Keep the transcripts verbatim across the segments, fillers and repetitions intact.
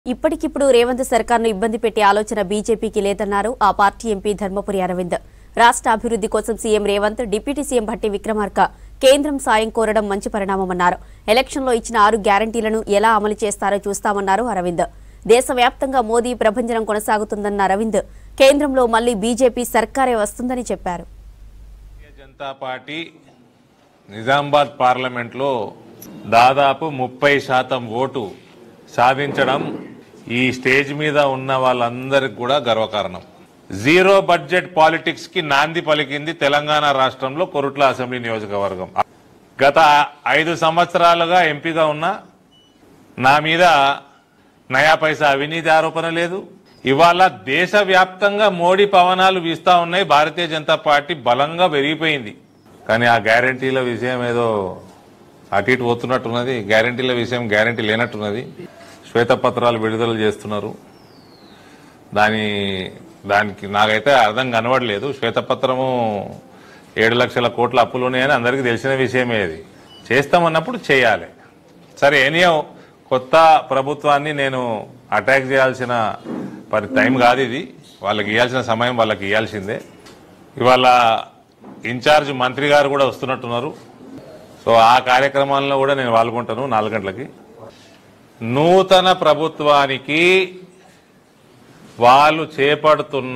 ఇప్పటికిప్పుడు రేవంత్ సర్కార్ను ఇబ్బంది పెట్టే ఆలోచన బీజేపీకి లేదన్నారు ఆ పార్టీ ఎంపీ ధర్మపురి అరవింద్. రాష్ట్ర అభివృద్ధి కోసం CM Revanth, deputy CM Bhatti Vikramarka కేంద్రం సాయం కోరడం మంచి పరిణామమన్నారు. ఎలక్షన్లో ఇచ్చిన ఆరు గ్యారంటీలను ఎలా అమలు చేస్తారో చూస్తామన్నారు అరవింద్. దేశవ్యాప్తంగా మోదీ ప్రభంజనం కొనసాగుతుందన్న అరవింద్, కేంద్రంలో మళ్లీ బీజేపీ సర్కారే వస్తుందని చెప్పారు. జనతా పార్టీ నిజామాబాద్ పార్లమెంట్లో దాదాపు ముప్పై శాతం ఓటు సాధించడం ఈ స్టేజ్ మీద ఉన్న వాళ్ళందరికీ కూడా గర్వకారణం. జీరో బడ్జెట్ పాలిటిక్స్ కి నాంది పలికింది తెలంగాణ రాష్ట్రంలో కొరుట్ల అసెంబ్లీ నియోజకవర్గం. గత ఐదు సంవత్సరాలుగా ఎంపీగా ఉన్నా నా మీద నయా పైసా అవినీతి ఆరోపణ లేదు. ఇవాళ దేశవ్యాప్తంగా మోడీ పవనాలు వీస్తా ఉన్నాయి. భారతీయ జనతా పార్టీ బలంగా పెరిగిపోయింది. కానీ ఆ గ్యారంటీల విషయం ఏదో అటు ఇటు పోతున్నట్టున్నది. గ్యారంటీల విషయం గ్యారంటీ లేనట్టున్నది. శ్వేతపత్రాలు విడుదల చేస్తున్నారు. దాని దానికి నాకైతే అర్థం కనబడలేదు. శ్వేతపత్రము ఏడు లక్షల కోట్ల అప్పులు ఉన్నాయని అందరికీ తెలిసిన విషయమే. అది చేస్తామన్నప్పుడు చేయాలి. సరే, ఎనియో కొత్త ప్రభుత్వాన్ని నేను అటాక్ చేయాల్సిన పరి టైం కాదు ఇది. వాళ్ళకి ఇవ్వాల్సిన సమయం వాళ్ళకి ఇవ్వాల్సిందే. ఇవాళ ఇన్ఛార్జ్ మంత్రి గారు కూడా వస్తున్నట్టున్నారు. సో ఆ కార్యక్రమాల్లో కూడా నేను పాల్గొంటాను నాలుగు గంటలకి. నూతన ప్రభుత్వానికి వాళ్ళు చేపడుతున్న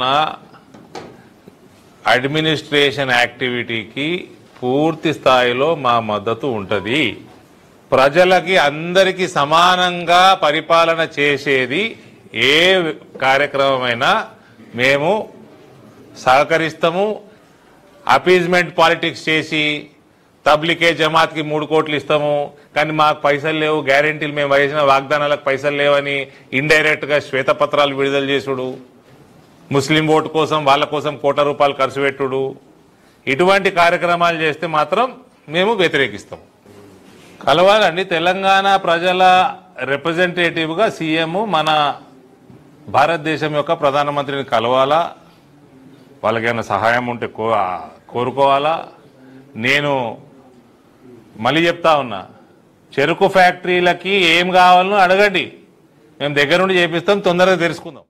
అడ్మినిస్ట్రేషన్ యాక్టివిటీకి పూర్తి స్థాయిలో మా మద్దతు ఉంటుంది. ప్రజలకి అందరికీ సమానంగా పరిపాలన చేసేది ఏ కార్యక్రమమైనా మేము సహకరిస్తాము. అపీజ్మెంట్ పాలిటిక్స్ చేసి తబ్లికే జమాత్కి మూడు కోట్లు ఇస్తాము, కానీ మాకు పైసలు లేవు, గ్యారెంటీలు మేము వేసిన వాగ్దానాలకు పైసలు లేవని ఇండైరెక్ట్ గా శ్వేతపత్రాలు విడుదల చేసుడు, ముస్లిం ఓటు కోసం వాళ్ళ కోసం కోట్ల రూపాయలు ఖర్చు పెట్టుడు, ఇటువంటి కార్యక్రమాలు చేస్తే మాత్రం మేము వ్యతిరేకిస్తాం. కలవాలండి. తెలంగాణ ప్రజల రిప్రజెంటేటివ్ గా సీఎం మన భారతదేశం యొక్క ప్రధానమంత్రిని కలవాలా, వాళ్ళకైనా సహాయం ఉంటే కోరుకోవాలా. నేను మళ్ళీ చెప్తా ఉన్నా, చెరుకు ఫ్యాక్టరీలకి ఏం కావాలనో అడగండి, మేము దగ్గరుండి చేపిస్తాం, తొందరగా తెలుసుకుందాం.